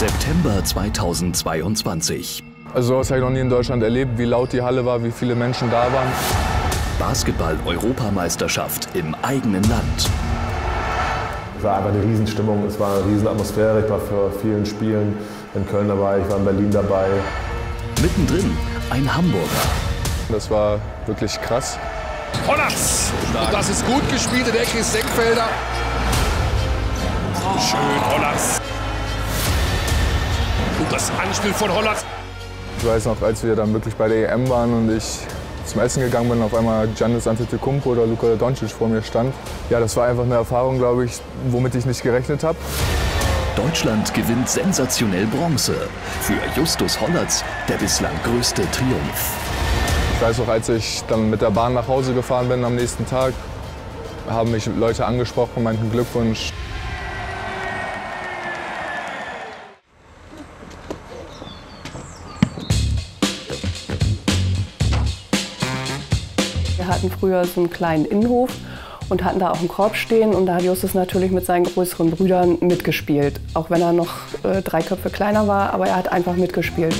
September 2022. Also sowas habe ich noch nie in Deutschland erlebt, wie laut die Halle war, wie viele Menschen da waren. Basketball-Europameisterschaft im eigenen Land. Es war einfach eine Riesenstimmung, es war eine Riesenatmosphäre. Ich war für vielen Spielen in Köln dabei, ich war in Berlin dabei. Mittendrin ein Hamburger. Das war wirklich krass. Hollatz! Und das ist gut gespielt, in der Ecke ist Senkfelder. Schön, Hollatz. Und das Anspiel von Hollatz. Ich weiß noch, als wir dann wirklich bei der EM waren und ich zum Essen gegangen bin, auf einmal Giannis Antetokounmpo oder Luka Doncic vor mir stand. Ja, das war einfach eine Erfahrung, glaube ich, womit ich nicht gerechnet habe. Deutschland gewinnt sensationell Bronze. Für Justus Hollatz der bislang größte Triumph. Ich weiß auch, als ich dann mit der Bahn nach Hause gefahren bin am nächsten Tag, haben mich Leute angesprochen, meinten Glückwunsch. Wir hatten früher so einen kleinen Innenhof und hatten da auch einen Korb stehen. Und da hat Justus natürlich mit seinen größeren Brüdern mitgespielt. Auch wenn er noch 3 Köpfe kleiner war, aber er hat einfach mitgespielt.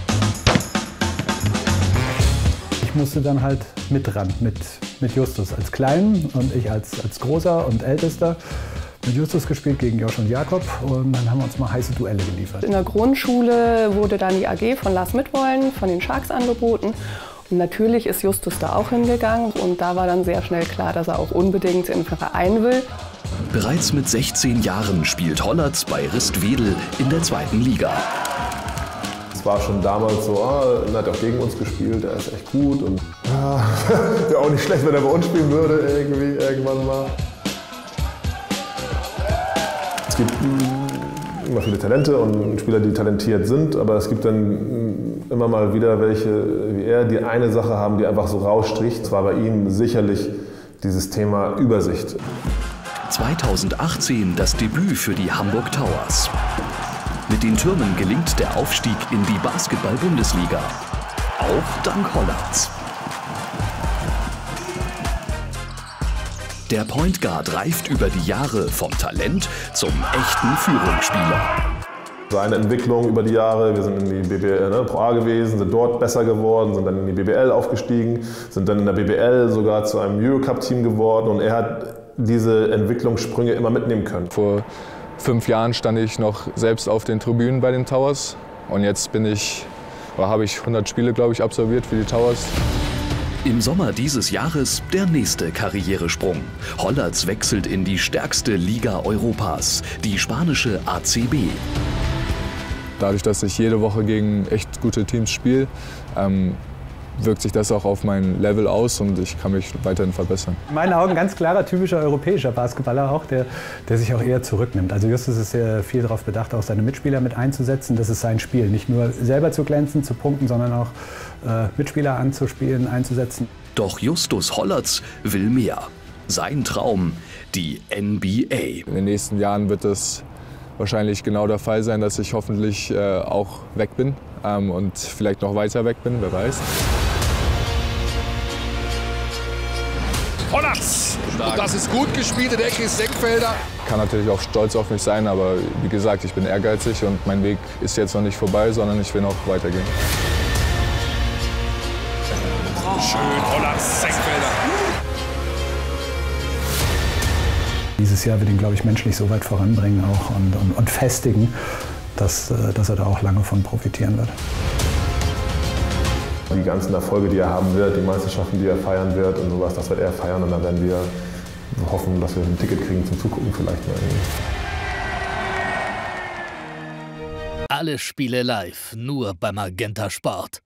Ich musste dann halt mit ran, mit Justus als Kleinen und ich als Großer und Ältester. Mit Justus gespielt gegen Josh und Jakob und dann haben wir uns mal heiße Duelle geliefert. In der Grundschule wurde dann die AG von Lars Mitwollen von den Sharks angeboten. Und natürlich ist Justus da auch hingegangen und da war dann sehr schnell klar, dass er auch unbedingt in den Verein will. Bereits mit 16 Jahren spielt Hollatz bei Ristwedel in der 2. Liga. Es war schon damals so, er hat auch gegen uns gespielt, er ist echt gut. Und wäre auch nicht schlecht, wenn er bei uns spielen würde, irgendwann mal. Es gibt immer viele Talente und Spieler, die talentiert sind, aber es gibt dann immer mal wieder welche wie er, die eine Sache haben, die einfach so rausstricht. Es war bei ihm sicherlich dieses Thema Übersicht. 2018 das Debüt für die Hamburg Towers. Mit den Türmen gelingt der Aufstieg in die Basketball-Bundesliga. Auch dank Hollatz. Der Point Guard reift über die Jahre vom Talent zum echten Führungsspieler. Seine Entwicklung über die Jahre, wir sind in die BBL Pro A gewesen, sind dort besser geworden, sind dann in die BBL aufgestiegen, sind dann in der BBL sogar zu einem Eurocup-Team geworden und er hat diese Entwicklungssprünge immer mitnehmen können. Vor 5 Jahren stand ich noch selbst auf den Tribünen bei den Towers und jetzt habe ich 100 Spiele, glaube ich, absolviert für die Towers. Im Sommer dieses Jahres der nächste Karrieresprung. Hollatz wechselt in die stärkste Liga Europas, die spanische ACB. Dadurch, dass ich jede Woche gegen echt gute Teams spiele, wirkt sich das auch auf mein Level aus und ich kann mich weiterhin verbessern. In meinen Augen ganz klarer, typischer europäischer Basketballer auch, der sich auch eher zurücknimmt. Also Justus ist sehr viel darauf bedacht, auch seine Mitspieler mit einzusetzen. Das ist sein Spiel, nicht nur selber zu glänzen, zu punkten, sondern auch Mitspieler anzuspielen, einzusetzen. Doch Justus Hollatz will mehr. Sein Traum, die NBA. In den nächsten Jahren wird es wahrscheinlich genau der Fall sein, dass ich hoffentlich auch weg bin und vielleicht noch weiter weg bin, wer weiß. Hollatz! Und das ist gut gespielt, in der Ecke ist Senkfelder. Ich kann natürlich auch stolz auf mich sein, aber wie gesagt, ich bin ehrgeizig und mein Weg ist jetzt noch nicht vorbei, sondern ich will noch weitergehen. Schön, Hollatz, Senkfelder. Dieses Jahr wird ihn, glaube ich, menschlich so weit voranbringen auch und festigen, dass er da auch lange von profitieren wird. Die ganzen Erfolge, die er haben wird, die Meisterschaften, die er feiern wird und sowas, das wird er feiern und dann werden wir hoffen, dass wir ein Ticket kriegen zum Zugucken vielleicht mal. Alle Spiele live, nur bei Magenta Sport.